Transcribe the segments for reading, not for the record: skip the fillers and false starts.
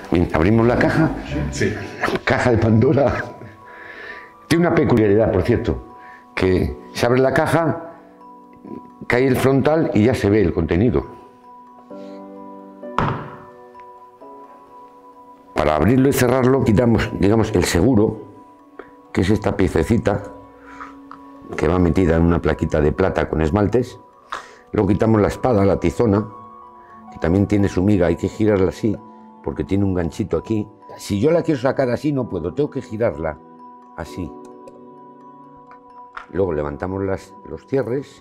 Bien, abrimos la caja. Sí. La caja de Pandora. Tiene una peculiaridad, por cierto, que se abre la caja, cae el frontal y ya se ve el contenido. Para abrirlo y cerrarlo quitamos, digamos, el seguro, que es esta piececita que va metida en una plaquita de plata con esmaltes. Luego quitamos la espada, la tizona, que también tiene su miga, hay que girarla así, porque tiene un ganchito aquí. Si yo la quiero sacar así no puedo, tengo que girarla así. Luego levantamos los cierres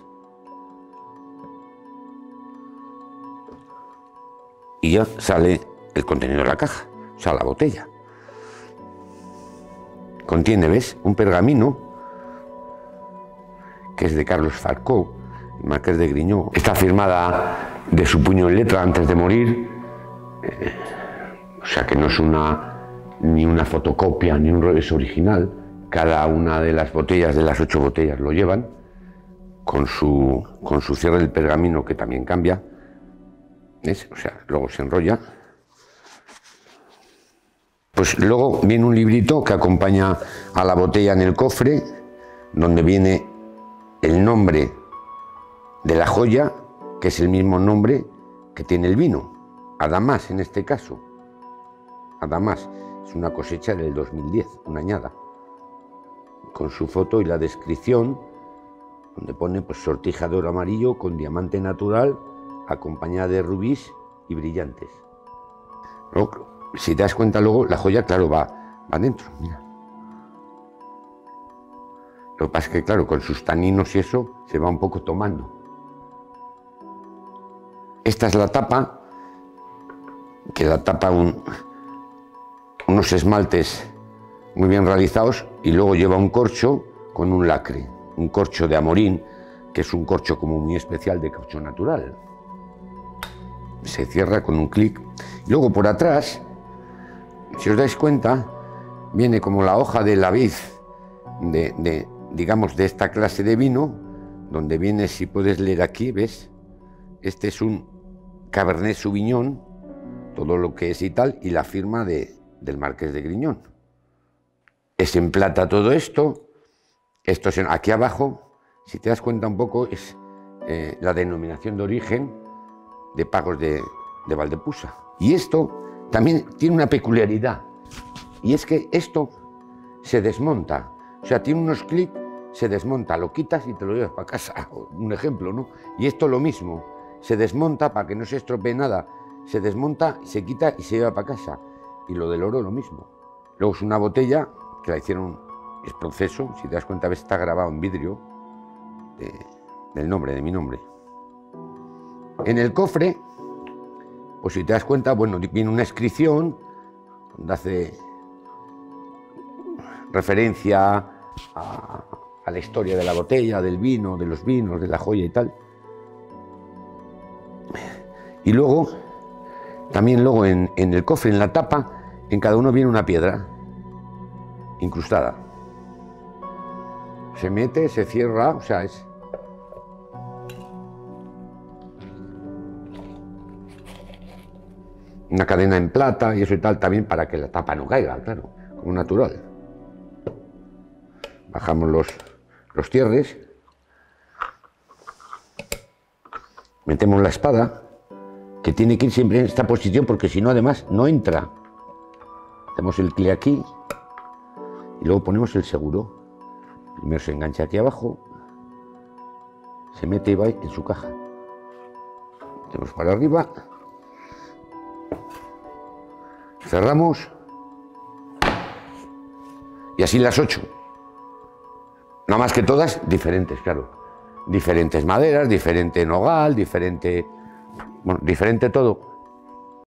y ya sale el contenido de la caja, o sea, la botella. Contiene, ¿ves?, un pergamino que es de Carlos Falcó, el Marqués de Griñó. Está firmada de su puño en letra antes de morir, o sea que no es ni una fotocopia ni un revés original. Cada una de las botellas, de las 8 botellas, lo llevan con su cierre del pergamino, que también cambia, ¿ves? O sea, luego se enrolla. Pues luego viene un librito que acompaña a la botella en el cofre, donde viene el nombre de la joya, que es el mismo nombre que tiene el vino, Adamás en este caso. Adamás es una cosecha del 2010, una añada, con su foto y la descripción, donde pone pues sortija de oro amarillo con diamante natural, acompañada de rubíes y brillantes. Luego, si te das cuenta, luego la joya, claro, va dentro, mira. Lo que pasa es que, claro, con sus taninos y eso, se va un poco tomando. Esta es la tapa, que la tapa unos esmaltes muy bien realizados, y luego lleva un corcho con un lacre, un corcho de amorín, que es un corcho como muy especial de caucho natural. Se cierra con un clic. Y luego por atrás, si os dais cuenta, viene como la hoja de la vid digamos, de esta clase de vino, donde viene, si puedes leer aquí, ¿ves? Este es un Cabernet Sauvignon, todo lo que es y tal, y la firma del Marqués de Griñón. Es en plata todo esto. Esto es aquí abajo, si te das cuenta un poco, es la denominación de origen de Pagos de Valdepusa. Y esto también tiene una peculiaridad, y es que esto se desmonta. O sea, tiene unos clics, se desmonta, lo quitas y te lo llevas para casa, un ejemplo, ¿no? Y esto lo mismo, se desmonta para que no se estropee nada, se desmonta, se quita y se lleva para casa. Y lo del oro lo mismo. Luego es una botella que la hicieron, es proceso, si te das cuenta, ves, está grabado en vidrio del nombre, de mi nombre. En el cofre, pues si te das cuenta, bueno, viene una inscripción donde hace referencia a la historia de la botella, del vino, de los vinos, de la joya y tal. Y luego, también luego en el cofre, en la tapa, en cada uno viene una piedra incrustada. Se mete, se cierra, o sea, es... una cadena en plata y eso y tal, también para que la tapa no caiga, claro, como natural. Bajamos los cierres, metemos la espada, que tiene que ir siempre en esta posición porque si no, además, no entra. Hacemos el clic aquí y luego ponemos el seguro. Primero se engancha aquí abajo, se mete y va en su caja. Metemos para arriba, cerramos y así las 8. Nada más que todas diferentes, claro. Diferentes maderas, diferente nogal, diferente... Bueno, diferente todo.